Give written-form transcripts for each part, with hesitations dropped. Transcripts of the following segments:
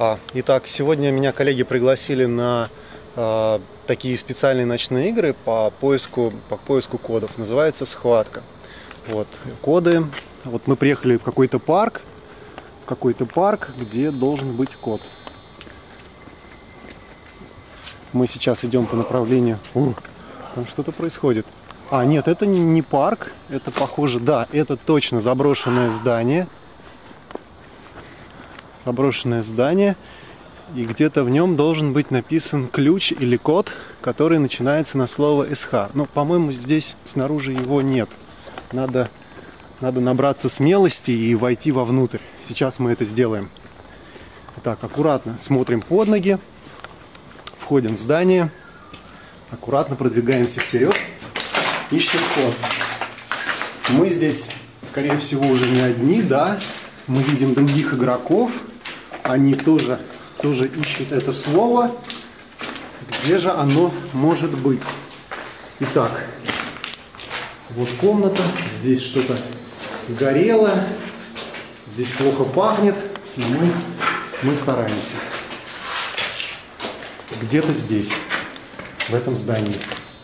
Итак, сегодня меня коллеги пригласили на такие специальные ночные игры по поиску кодов. Называется «Схватка». Вот, коды. Вот мы приехали в какой-то парк, где должен быть код. Мы сейчас идем по направлению... Там что-то происходит. Нет, это не парк. Это похоже... Да, это точно заброшенное здание. И где-то в нем должен быть написан ключ или код, который начинается на слово «Эсхар». Но, по-моему, здесь снаружи его нет. Надо набраться смелости и войти вовнутрь. Сейчас мы это сделаем. Так, аккуратно смотрим под ноги. Входим в здание. Аккуратно продвигаемся вперед. Ищем код. Мы здесь, скорее всего, уже не одни, да. Мы видим других игроков. Они тоже ищут это слово. Где же оно может быть? Итак, вот комната. Здесь что-то горело. Здесь плохо пахнет. Но мы стараемся. Где-то здесь, в этом здании.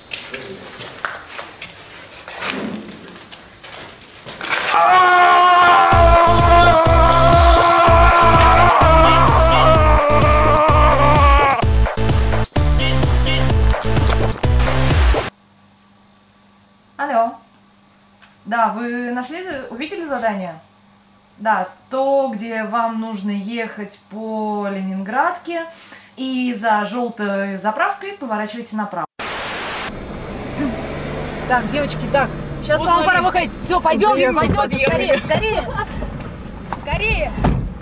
Алло. Да, вы увидели задание? Да, то, где вам нужно ехать по Ленинградке и за желтой заправкой поворачивайте направо. Так, девочки, так, сейчас вам пора выходить. Все, пойдем, скорее.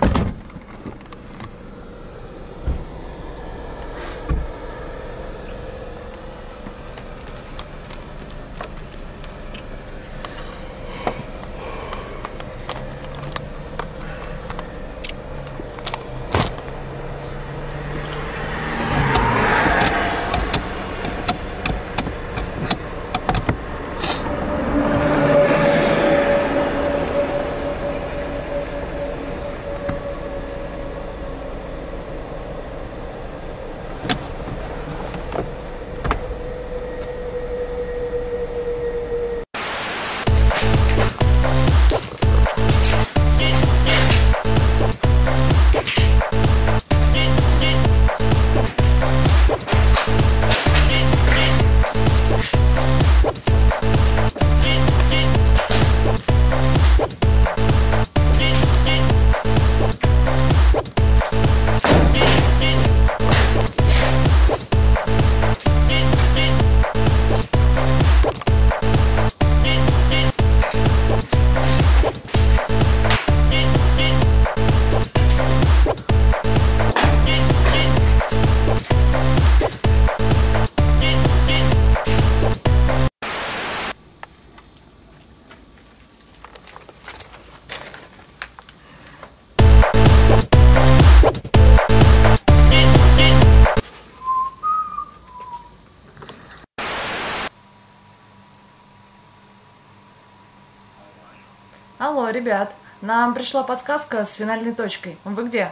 Алло, ребят, нам пришла подсказка с финальной точкой. Вы где?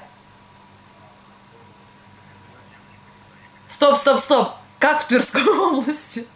Стоп! Как в Тверской области?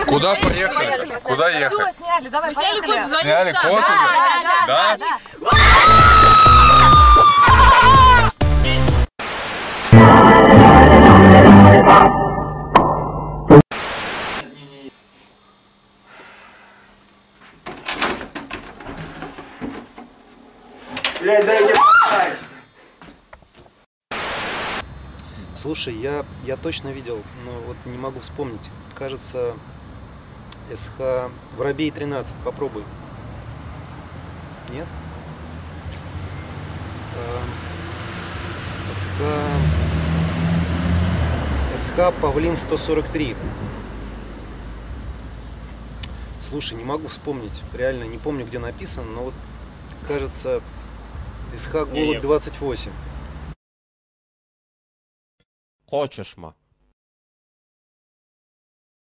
Куда поехали? Куда ехать? Все, сняли, давай, поехали. Сняли код уже? Да? Блядь, дай мне пахать. Слушай, я точно видел, но вот не могу вспомнить. Кажется, СХ Воробей 13. Попробуй. Нет? СХ Павлин 143. Слушай, не могу вспомнить. Реально не помню, где написано, но вот кажется, СХ Голубь 28. Хочешь, ма?